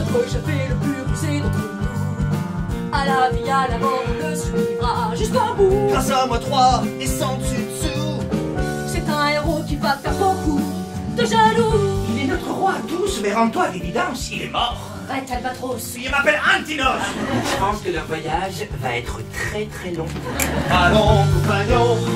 notre chef est le plus rusé d'entre nous. À la vie, à la mort, on le suivra jusqu'au bout. Grâce à moi 3 et sans dessus-dessous. C'est un héros qui va faire beaucoup de jaloux. Il est notre roi à tous, mais rends-toi à l'évidence, il est mort. Arrête, Albatros. Il m'appelle Antinos. Je pense que leur voyage va être très très long. Allons, compagnons,